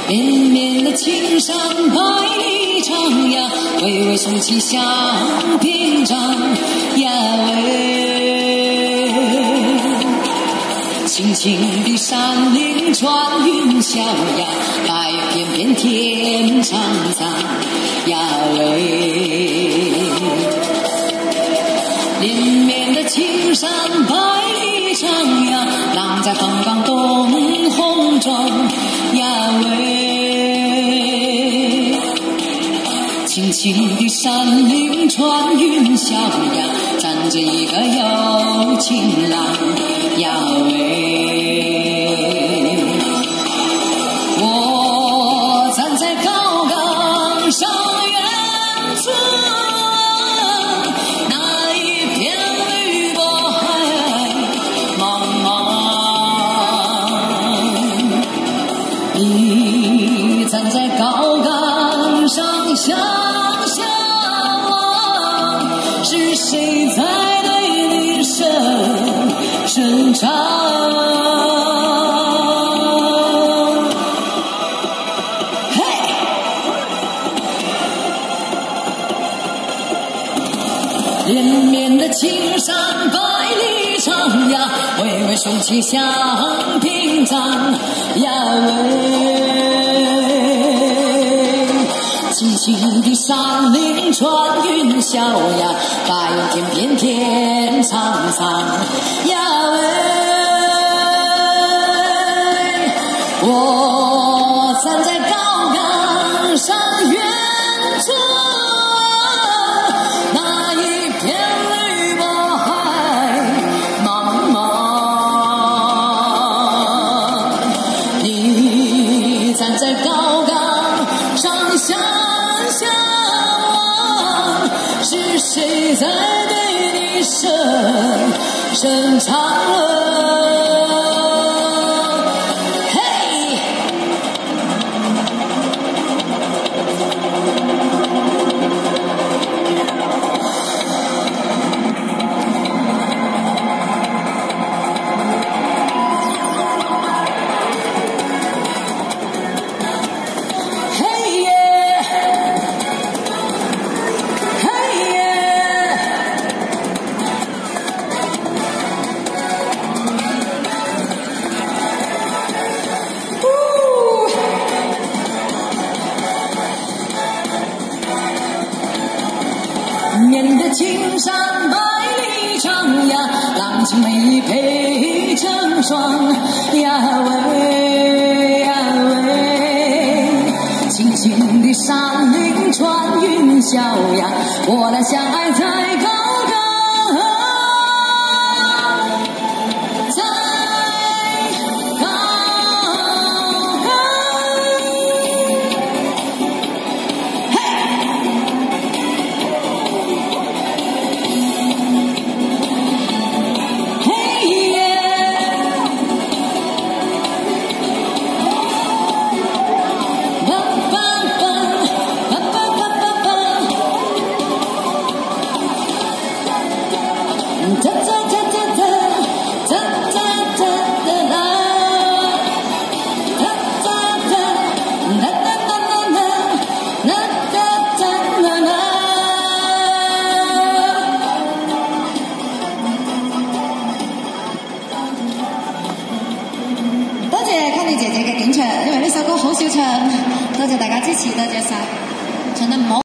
连绵的青山百里长呀，巍巍耸起像屏障呀喂。青青的山岭穿云霄呀，白云片片天苍苍呀喂。连绵的青山百里长呀，浪在横江东洪中呀喂。青青的山岭穿云霄呀，站着一个有情郎呀喂。我站在高岗上远处，那一片绿波海茫茫。你站在高岗上向下望，是谁在对你声唱？连绵的青山百里长呀，巍巍耸起像屏障呀喂。青青的山岭穿云霄呀，白云片片天苍苍呀喂。我站在高岗上远处，那一片绿波海茫茫。你站在高岗上向下望，是谁在对你声唱面的青山百里长呀，浪情美配成双呀喂呀喂。青青的山岭穿云霄呀，我俩相爱在高岗，在高岗。多謝 Kenny 姐姐嘅點唱，因為呢首歌好少唱，多謝大家支持，多謝晒，唱得唔好。